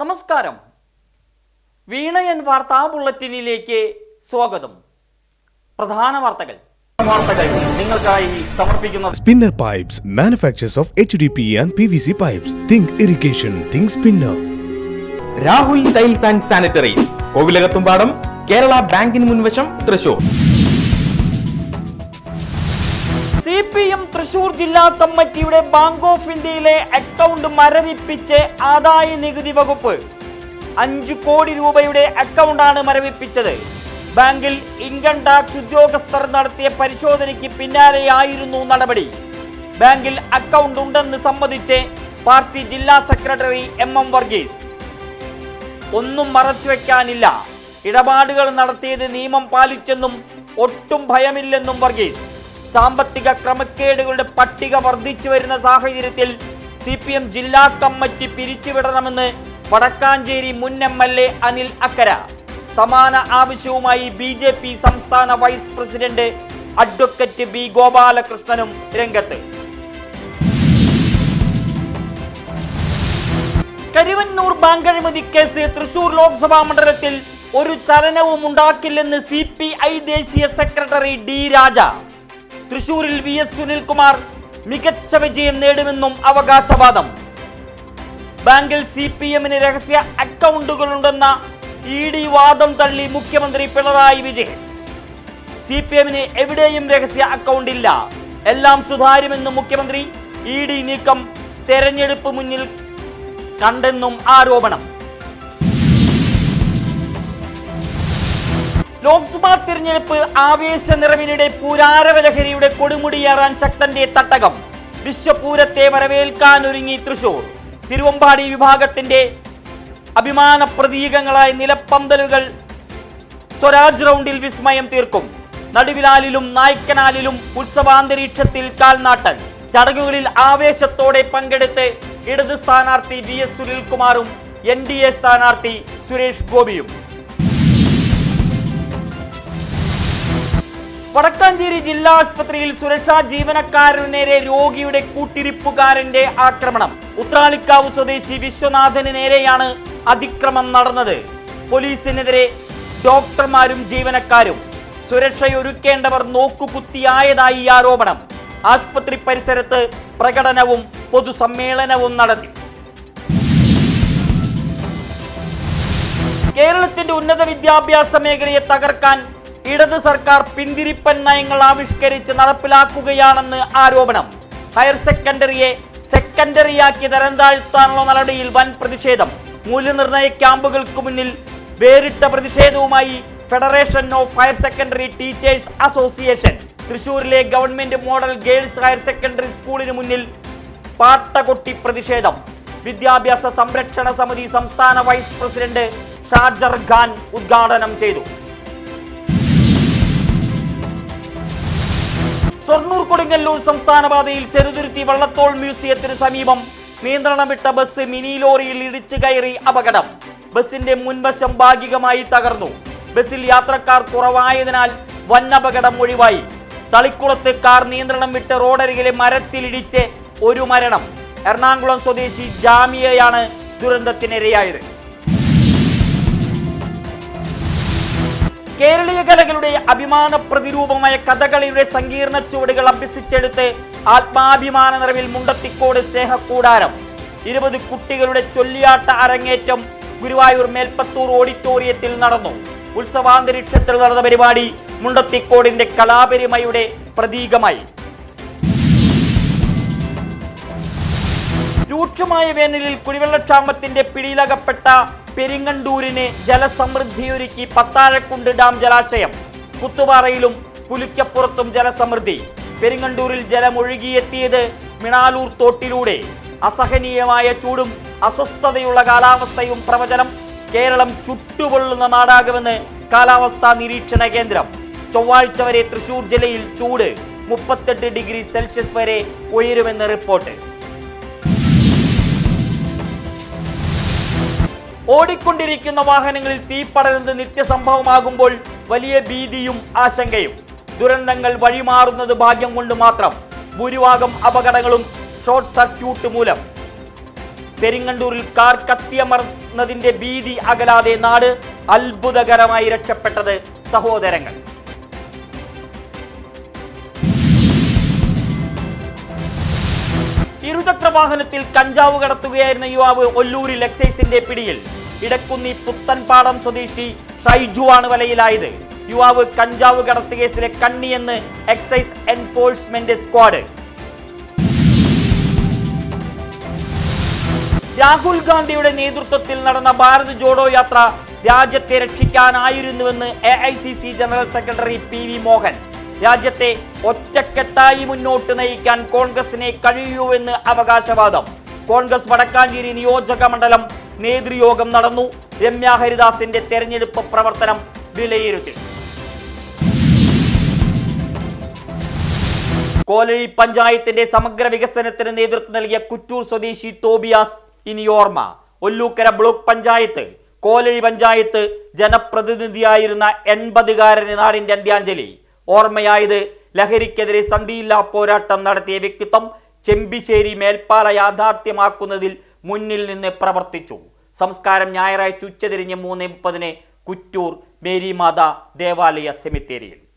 നമസ്കാരം. വീണയൻ വാർത്താ ബുള്ളറ്റിനിലേക്ക് സ്വാഗതം. പ്രധാന വാർത്തകൾ നിങ്ങൾക്കായി സമർപ്പിക്കുന്നത് Spinner Pipes, manufacturers of HDP and PVC pipes. Think irrigation, think Spinner. Rahul tiles and sanitaries, Kovilakathumpadam, Kerala ബാങ്കിന് മുൻവശം, തൃശൂർ. CPM തൃശൂർ ജില്ലാ കമ്മിറ്റിയുടെ ബാങ്ക് ഓഫ് ഇന്ത്യയിലെ അക്കൗണ്ട് മരവിപ്പിച്ച് ആദായ നികുതി വകുപ്പ്. 5 കോടി രൂപയുടെ അക്കൗണ്ടാണ് മരവിപ്പിച്ചത്. ബാങ്കിൽ ഇൻകം ടാക്സ് ഉദ്യോഗസ്ഥർ നടത്തിയ പരിശോധനയ്ക്ക് പിന്നാലെയായിരുന്നു നടപടി. ബാങ്കിൽ അക്കൗണ്ട് ഉണ്ടെന്ന് സമ്മതിച്ച് പാർട്ടി ജില്ലാ സെക്രട്ടറി MM വർഗീസ്. ഒന്നും മറച്ചുവെക്കാനില്ല, ഇടപാടുകൾ നടത്തിയത് നിയമം പാലിച്ചെന്നും ഒട്ടും ഭയമില്ലെന്നും വർഗീസ്. സാമ്പത്തിക ക്രമക്കേടുകളുടെ പട്ടിക വർദ്ധിച്ചു വരുന്ന സാഹചര്യത്തിൽ CPM ജില്ലാ കമ്മിറ്റി പിരിച്ചുവിടണമെന്ന് വടക്കാഞ്ചേരി മുൻ MLA അനിൽ അക്കര. സമാന ആവശ്യവുമായി BJP സംസ്ഥാന വൈസ് പ്രസിഡന്റ് അഡ്വക്കേറ്റ് B ഗോപാലകൃഷ്ണനും രംഗത്ത്. കരുവന്നൂർ ബാങ്ക് അഴിമതി കേസ് തൃശൂർ ലോക്സഭാ മണ്ഡലത്തിൽ ഒരു ചലനവും ഉണ്ടാക്കില്ലെന്ന് CPI ദേശീയ സെക്രട്ടറി D രാജ. തൃശൂരിൽ VS സുനിൽകുമാർ മികച്ച വിജയം നേടുമെന്നും അവകാശവാദം. ബാങ്കിൽ CPM-ന് രഹസ്യ അക്കൗണ്ടുകളുണ്ടെന്ന ED വാദം തള്ളി മുഖ്യമന്ത്രി പിണറായി വിജയൻ. CPM-ന് എവിടെയും രഹസ്യ അക്കൗണ്ട് ഇല്ല, എല്ലാം സുതാര്യമെന്നും മുഖ്യമന്ത്രി. ED നീക്കം തെരഞ്ഞെടുപ്പ് മുന്നിൽ കണ്ടെന്നും ആരോപണം. ലോക്സഭാ തിരഞ്ഞെടുപ്പ് ആവേശ നിറവിനിടെ പൂരാരവലഹരിയുടെ കൊടുമുടിയേറാൻ ശക്തന്റെ തട്ടകം. വിശ്വപൂരത്തെ വരവേൽക്കാനൊരുങ്ങി തൃശൂർ. തിരുവമ്പാടി വിഭാഗത്തിന്റെ അഭിമാന പ്രതീകങ്ങളായ നിലപ്പന്തലുകൾ സ്വരാജ് റൗണ്ടിൽ വിസ്മയം തീർക്കും. നടുവിലാലിലും നായ്ക്കനാലിലും ഉത്സവാന്തരീക്ഷത്തിൽ കാൽനാട്ടൽ. ചടങ്ങുകളിൽ ആവേശത്തോടെ പങ്കെടുത്ത് ഇടത് സ്ഥാനാർത്ഥി VS സുനിൽകുമാറും NDA സ്ഥാനാർത്ഥി സുരേഷ് ഗോപിയും. വടക്കാഞ്ചേരി ജില്ലാ ആശുപത്രിയിൽ സുരക്ഷാ ജീവനക്കാരനു നേരെ രോഗിയുടെ കൂട്ടിരിപ്പുകാരന്റെ ആക്രമണം. ഉത്രാളിക്കാവ് സ്വദേശി വിശ്വനാഥന് നേരെയാണ് അതിക്രമം നടന്നത്. പോലീസിനെതിരെ ഡോക്ടർമാരും ജീവനക്കാരും. സുരക്ഷയൊരുക്കേണ്ടവർ നോക്കുകുത്തിയായതായി ആരോപണം. ആശുപത്രി പരിസരത്ത് പ്രകടനവും പൊതുസമ്മേളനവും നടത്തി. കേരളത്തിന്റെ ഉന്നത വിദ്യാഭ്യാസ മേഖലയെ തകർക്കാൻ ഇടത് സർക്കാർ പിന്തിരിപ്പൻ നയങ്ങൾ ആവിഷ്കരിച്ച് നടപ്പിലാക്കുകയാണെന്ന് ആരോപണം. ഹയർ സെക്കൻഡറിയെ സെക്കൻഡറിയാക്കി തരം താഴ്ത്താനുള്ള നടപടിയിൽ വൻ പ്രതിഷേധം. മൂല്യനിർണയ ക്യാമ്പുകൾക്ക് മുന്നിൽ വേറിട്ട പ്രതിഷേധവുമായി federation of higher secondary teachers association. തൃശൂരിലെ government model girls higher secondary സ്കൂളിന് മുന്നിൽ പാട്ടകൊട്ടി പ്രതിഷേധം. വിദ്യാഭ്യാസ സംരക്ഷണ സമിതി സംസ്ഥാന വൈസ് പ്രസിഡന്റ് ഷാജർ ഖാൻ ഉദ്ഘാടനം ചെയ്തു. ഷൊർണൂർ കൊടുങ്ങല്ലൂർ സംസ്ഥാന പാതയിൽ ചെറുതുരുത്തി വള്ളത്തോൾ മ്യൂസിയത്തിനു സമീപം നിയന്ത്രണം വിട്ട ബസ് മിനി ലോറിയിൽ ഇടിച്ചു കയറി അപകടം. ബസിന്റെ മുൻവശം ഭാഗികമായി തകർന്നു. ബസിൽ യാത്രക്കാർ കുറവായതിനാൽ വൻ അപകടം ഒഴിവായി. തളിക്കുളത്ത് കാർ നിയന്ത്രണം വിട്ട് റോഡരികിലെ മരത്തിലിടിച്ച് ഒരു മരണം. എറണാകുളം സ്വദേശി ജാമിയയാണ് ദുരന്തത്തിനിരയായത്. കേരളീയ കലകളുടെ അഭിമാന പ്രതിരൂപമായ കഥകളിയുടെ സങ്കീർണ ചുവടുകൾ അഭ്യസിച്ചെടുത്ത് ആത്മാഭിമാന നിറവിൽ മുണ്ടത്തിക്കോട് സ്നേഹക്കൂടാരം. 20 കുട്ടികളുടെ ചൊല്ലിയാട്ട അരങ്ങേറ്റം ഗുരുവായൂർ മേൽപ്പത്തൂർ ഓഡിറ്റോറിയത്തിൽ നടന്നു. ഉത്സവാന്തരീക്ഷത്തിൽ നടന്ന പരിപാടി മുണ്ടത്തിക്കോടിന്റെ കലാപരിമയുടെ പ്രതീകമായി. രൂക്ഷമായ വേനലിൽ കുടിവെള്ളക്ഷാമത്തിന്റെ പിടിയിലകപ്പെട്ട പെരിങ്ങണ്ടൂരിന് ജലസമൃദ്ധിയൊരുക്കി പത്താഴക്കുണ്ട് ഡാം ജലാശയം. കുത്തുപാറയിലും പുലിക്കപ്പുറത്തും ജലസമൃദ്ധി. പെരിങ്ങണ്ടൂരിൽ ജലമൊഴുകിയെത്തിയത് മിണാലൂർ തോട്ടിലൂടെ. അസഹനീയമായ ചൂടും അസ്വസ്ഥതയുള്ള കാലാവസ്ഥയും പ്രവചനം. കേരളം ചുട്ടുപൊള്ളുന്ന നാടാകുമെന്ന് കാലാവസ്ഥാ നിരീക്ഷണ കേന്ദ്രം. ചൊവ്വാഴ്ച വരെ തൃശൂർ ജില്ലയിൽ ചൂട് 38 ഡിഗ്രി സെൽഷ്യസ് വരെ ഉയരുമെന്ന് റിപ്പോർട്ട്. ഓടിക്കൊണ്ടിരിക്കുന്ന വാഹനങ്ങളിൽ തീ പടരുന്നത് നിത്യസംഭവമാകുമ്പോൾ വലിയ ഭീതിയും ആശങ്കയും. ദുരന്തങ്ങൾ വഴിമാറുന്നത് ഭാഗ്യം കൊണ്ട് മാത്രം. ഭൂരിഭാഗം അപകടങ്ങളും ഷോർട്ട് സർക്യൂട്ട് മൂലം. പെരിങ്ങണ്ടൂരിൽ കാർ കത്തിയമർന്നതിന്റെ ഭീതി അകലാതെ നാട്, അത്ഭുതകരമായി രക്ഷപ്പെട്ടത് സഹോദരങ്ങൾ. ഇരുചക്ര വാഹനത്തിൽ കഞ്ചാവ് കടത്തുകയായിരുന്ന യുവാവ് ഒല്ലൂരിൽ എക്സൈസിന്റെ പിടിയിൽ. ഇടക്കുന്നി പുത്തൻപാടം സ്വദേശി ഷൈജുവാണ് വലയിലായത്. യുവാവ് കഞ്ചാവ് കടത്ത് കേസിലെ കണ്ണിയെന്ന് എക്സൈസ് എൻഫോഴ്സ്മെന്റ് സ്ക്വാഡ്. രാഹുൽ ഗാന്ധിയുടെ നേതൃത്വത്തിൽ നടന്ന ഭാരത് ജോഡോ യാത്ര രാജ്യത്തെ രക്ഷിക്കാനായിരുന്നുവെന്ന് AICC general secretary PV Mohan. രാജ്യത്തെ ഒറ്റക്കെട്ടായി മുന്നോട്ട് നയിക്കാൻ കോൺഗ്രസിനെ കഴിയൂവെന്ന് അവകാശവാദം. കോൺഗ്രസ് വടക്കാഞ്ചേരി നിയോജക മണ്ഡലം നേതൃയോഗം നടന്നു. രമ്യ ഹരിദാസിന്റെ തെരഞ്ഞെടുപ്പ് പ്രവർത്തനം വിലയിരുത്തി. കോലഴി പഞ്ചായത്തിന്റെ സമഗ്ര വികസനത്തിന് നേതൃത്വം നൽകിയ കുറ്റൂർ സ്വദേശി തോബിയാസ് ഇനി ഓർമ്മ. ഒല്ലൂക്കര ബ്ലോക്ക് പഞ്ചായത്ത്, കോലഴി പഞ്ചായത്ത് ജനപ്രതിനിധിയായിരുന്ന 80-കാരന് നാടിന്റെ അന്ത്യാഞ്ജലി. ഓർമ്മയായത് ലഹരിക്കെതിരെ സന്ധിയില്ലാ പോരാട്ടം നടത്തിയ വ്യക്തിത്വം. ചെമ്പിശ്ശേരി മേൽപ്പാല യാഥാർത്ഥ്യമാക്കുന്നതിൽ മുന്നിൽ നിന്ന് പ്രവർത്തിച്ചു. സംസ്കാരം ഞായറാഴ്ച ഉച്ചതിരിഞ്ഞ് 3:30 കുറ്റൂർ മേരിമാത ദേവാലയ സെമിത്തേരിയിൽ.